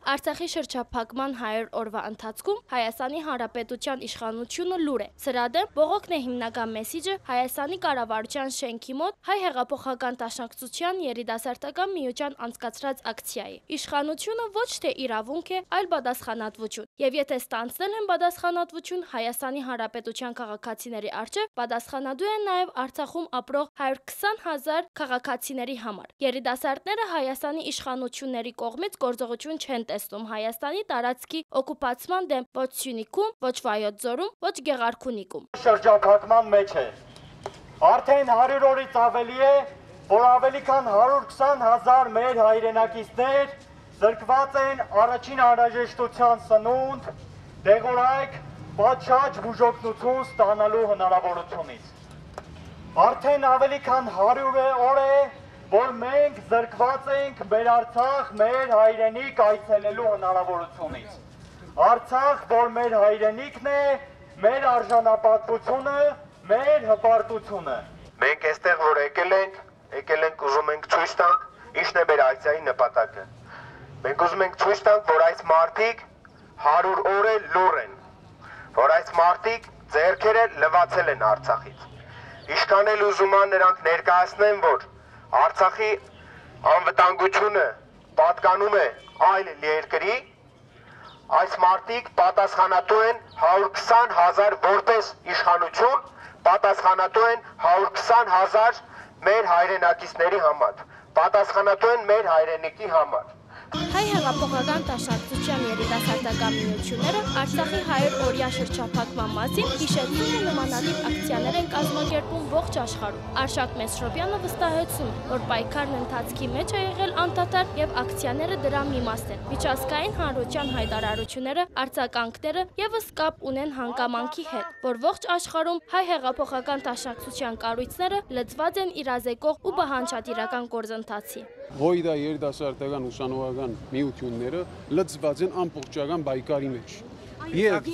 Արցախի շրջափակման 100 օրվա ընթացքում Հայաստանի Հանրապետության իշխանությունը լուր է։ Սրա դեմ բողոքն է հիմնական մեսիջը Հայաստանի կառավարության շենքի մոտ Հայ հեղափոխական դաշնակցության երիտասարդական միության անցկացրած ակցիայի։ Իշխանությունը ոչ թե իրավունք է, այլ պատասխանատվություն։ Եվ եթե ստանձնել են պատասխանատվություն Հայաստանի Հանրապետության քաղաքացիների առջև, պատասխանատու են նաև Արցախում ապրող 120,000 քաղաքացիների համար։ Երիտասարդները Հայաստանի իշխանությունների կողմից գործողություն չեն տեսնում Հայաստանի տարածքի օկուպացման դեմ ոչ Սյունիքում, ոչ Վայոց ձորում, ոչ Գեղարքունիքում։ Շրջափակման մեջ է։ Արդեն 100 օրից ավելի է, որ ավելի քան 120,000 մեր հայրենակիցներ զրկված են առաջին անհրաժեշտության սնունդ, դեղորայք, պատշաճ բուժօգնություն ստանալու հնարավորությունից։ Արդեն ավելի քան 100 օր է, որ մենք զրկված ենք մեր Արցախ, մեր հայրենիք այցելելու հնարավորությունից։ Արցախ, որ մեր հայրենիքն է, մեր արժանապատվությունը, մեր հպարտությունը։ Մենք այստեղ որ եկել ենք ուզում ենք ցույց տանք, ինչն է մեր ակցիայի նպատակը։ Մենք ուզում ենք ցույց տանք, որ այս մարդիկ 100 օր է լուր են, որ այս մարդիկ ձեռքերը լվացել են Արցախից։ Ինչքան էլ ուզում են նրանք ներկայացնեն, որ Արցախի անվտանգությունը պատկանում է այլ երկրի, այս մարդիկ պատասխանատու են 120,000 որպես իշխանություն, պատասխանատու են 120,000 մեր հայրենակիցների համար, պատասխանատու են մեր հայրենիքի համար։ Հայ հեղափոխական դաշնակցության երիտասարդական միությունները Արցախի 100-օրյա շրջափակման մասին հիշեցնում ու նմանատիպ ակցիաներ են կազմակերպում ողջ աշխարհում։ Արշակ Մեսրոպյանը վստահեցնում, որ պայքարն ընթացքի մեջ է եղել անդադար եւ ակցիաները դրա մի մասն են։ Միջազգային հանրության հայտարարությունները, արձագանքները եւս կապ ունեն հանգամանքի հետ, որ ողջ աշխարհում հայ հեղափոխական դաշնակցության կառույցները լծված են իրազեկող ու բանջատիրական գործընթացի։ Հույդա երիտասարդական ուսանողական միությունները լծված են ամբողջական բայկարի մեջ։ Եվ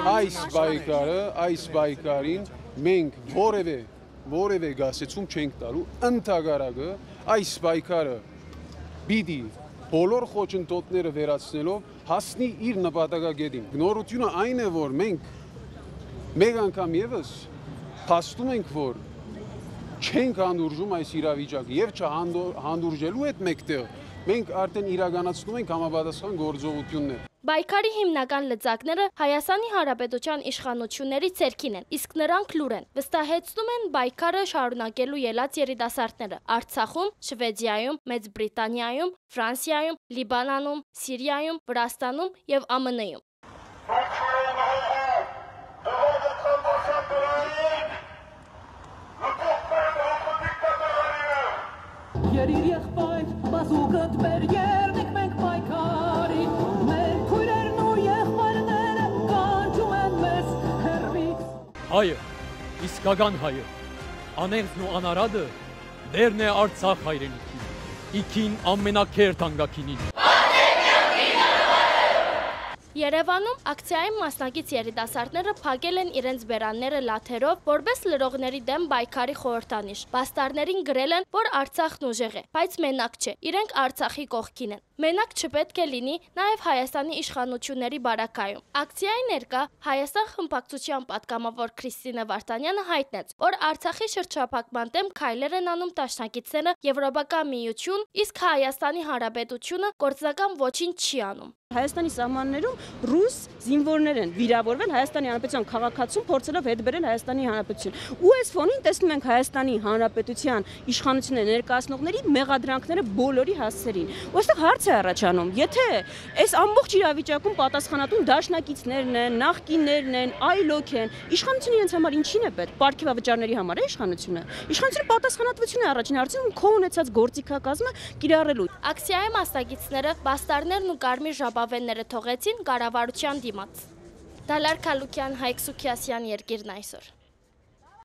այս բայկարին մենք որևէ գասեցում չենք տալու, ընդհակառակը այս բայկարը պիտի բոլոր խոչընդոտները վերացնելով հասնի իր նպատակագետին։ Նորությունը այն է, որ մենք մեկ անգամ եւս փաստում ենք, որ չենք հանդուրժում այս իրավիճակը եւ չհանդուրժելու հետ մեկտեղ մենք արդեն իրականացնում ենք համապատասխան գործողություններ։ Բայկարի հիմնական լծակները Հայաստանի Հանրապետության իշխանությունների ցերքին են, իսկ նրանք լուր են։ Վստահեցնում են բայկարը շարունակելու ելած երիտասարդները Արցախում, Շվեդիայում, Մեծ Բրիտանիայում, Ֆրանսիայում, Լիբանանում, Սիրիայում, Վրաստանում եւ ԱՄՆ-ում։ Երիր եղբայր, բազուկըտ մեր երնեք մենք պայքարի, մեր քույրերն ու եղբայրները կանչում են մեզ հեռվից։ Հայը, իսկական հայը, անեղծն ու անարադը դերն է Արցախ հայրենիքի, իքին ամենակեր թանկագինին։ Երևանում ակցիայի մասնակից երիտասարդները փակել են իրենց բերանները լաթերով, որպես լրողների դեմ բայկարի խորհրդանիշ։ Բաստարներին գրել են, որ Արցախն ուժեղ է, բայց մենակ չէ, իրենք Արցախի կողքին են։ Մենակ չպետք է լինի նաև Հայաստանի իշխանությունների բարակայում։ Ակցիայի ներկա Հայաստան խմբակցության պատգամավոր Քրիստինե Վարդանյանը հայտնեց, որ Արցախի շրջափակման դեմ քայլեր են անում դաշնակիցները Եվրոպական միություն, իսկ Հայաստանի Հանրապետությունը գործնական ոչինչ չի անում։ Հայաստանի սահմաններում ռուս զինվորներ են վիրավորվել Հայաստանի Հանրապետության քաղաքացուն փորձելով հետ բերել Հայաստանի Հանրապետություն։ Ու այս ֆոնին տեսնում ենք Հայաստանի Հանրապետության իշխանությունների ներկայացնողների մեղադրանքները բոլորի հասցերին։ Ու այստեղ հարց է առաջանում, եթե այս ամբողջ իրավիճակում պատասխանատուն դաշնակիցներն են, նախկիններն են, այլոք են, իշխանությունը իրենց համար ինչին է պետք։ Պարգևավճարների համար է իշխանությունը։ Իշխանությունը պատասխանատվություն է առաջին հարցում քո ունեցած գործիքակազմը կիրառելու։ Ակցիայի մասնակիցները բաստարներն ու կարմիր ժապավենները թողեցին կառավարության դիմաց։ Դալար Քալուկյան, Հայկ Սուքիասյան, Երկիրն այսօր։